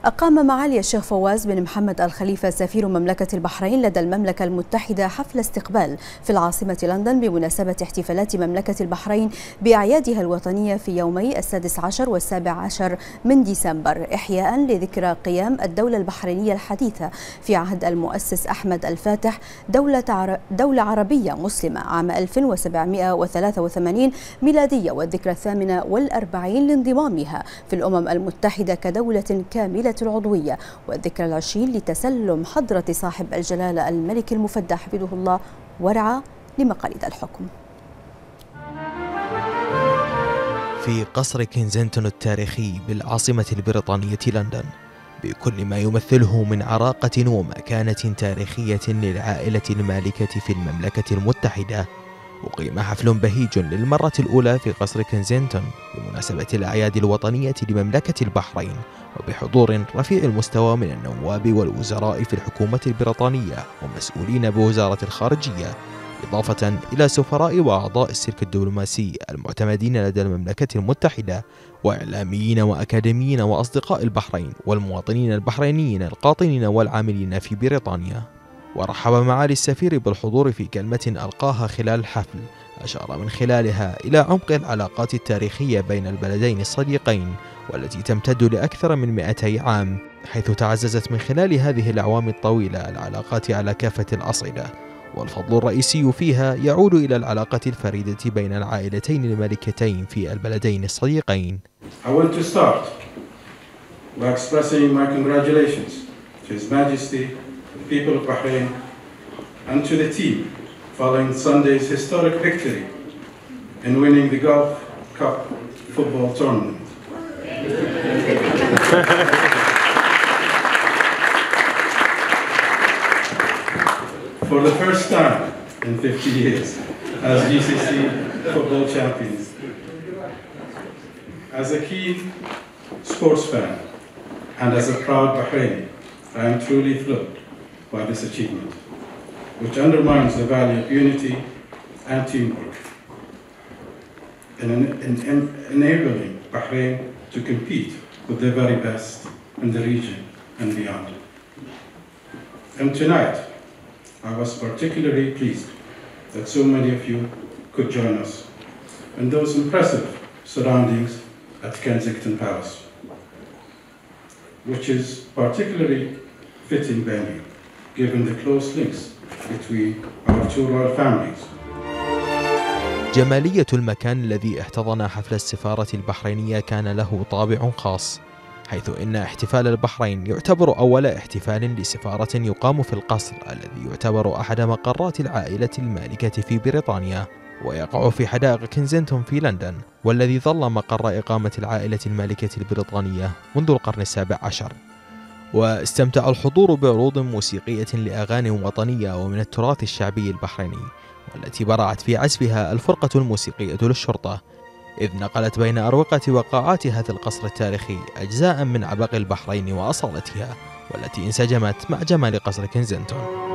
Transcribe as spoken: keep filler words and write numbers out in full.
أقام معالي الشيخ فواز بن محمد الخليفة سفير مملكة البحرين لدى المملكة المتحدة حفل استقبال في العاصمة لندن بمناسبة احتفالات مملكة البحرين بأعيادها الوطنية في يومي السادس عشر والسابع عشر من ديسمبر، إحياء لذكرى قيام الدولة البحرينية الحديثة في عهد المؤسس أحمد الفاتح دولة دولة عربية مسلمة عام ألف وسبعمئة وثلاثة وثمانين ميلادية، والذكرى الثامنة والأربعين لانضمامها في الأمم المتحدة كدولة كاملة العضوية، والذكرى العشرين لتسلم حضرة صاحب الجلالة الملك المفدى حفظه الله ورعاه لمقاليد الحكم. في قصر كنزنتون التاريخي بالعاصمة البريطانية لندن، بكل ما يمثله من عراقة ومكانة تاريخية للعائلة المالكة في المملكة المتحدة، أقيم حفل بهيج للمرة الأولى في قصر كنزنتون بمناسبة الأعياد الوطنية لمملكة البحرين، وبحضور رفيع المستوى من النواب والوزراء في الحكومة البريطانية ومسؤولين بوزارة الخارجية، إضافة إلى سفراء وأعضاء السلك الدبلوماسي المعتمدين لدى المملكة المتحدة، وإعلاميين وأكاديميين وأصدقاء البحرين والمواطنين البحرينيين القاطنين والعاملين في بريطانيا. ورحب معالي السفير بالحضور في كلمة ألقاها خلال الحفل أشار من خلالها إلى عمق العلاقات التاريخية بين البلدين الصديقين والتي تمتد لأكثر من مئتي عام، حيث تعززت من خلال هذه الأعوام الطويلة العلاقات على كافة الأصعدة، والفضل الرئيسي فيها يعود إلى العلاقة الفريدة بين العائلتين المالكتين في البلدين الصديقين. I want to start by expressing my congratulations to His Majesty, the people of Bahrain, and to the team following Sunday's historic victory in winning the Gulf Cup football tournament. For the first time in fifty years as G C C football champions. As a keen sports fan and as a proud Bahraini, I am truly thrilled by this achievement, which undermines the value of unity and teamwork in, in, in enabling Bahrain to compete with the very best in the region and beyond. And tonight, I was particularly pleased that so many of you could join us in those impressive surroundings at Kensington Palace, which is particularly fitting venue given the close links between our two royal families. جمالية المكان الذي احتضن حفل السفارة البحرينية كان له طابع خاص، حيث إن احتفال البحرين يعتبر أول احتفال لسفارة يقام في القصر الذي يعتبر أحد مقرات العائلة المالكة في بريطانيا، ويقع في حدائق كنزنتون في لندن، والذي ظل مقر إقامة العائلة المالكة البريطانية منذ القرن السابع عشر. واستمتع الحضور بعروض موسيقية لأغاني وطنية ومن التراث الشعبي البحريني، والتي برعت في عزفها الفرقة الموسيقية للشرطة، إذ نقلت بين أروقة وقاعات هذا القصر التاريخي أجزاء من عبق البحرين وأصالتها، والتي انسجمت مع جمال قصر كنزنتون.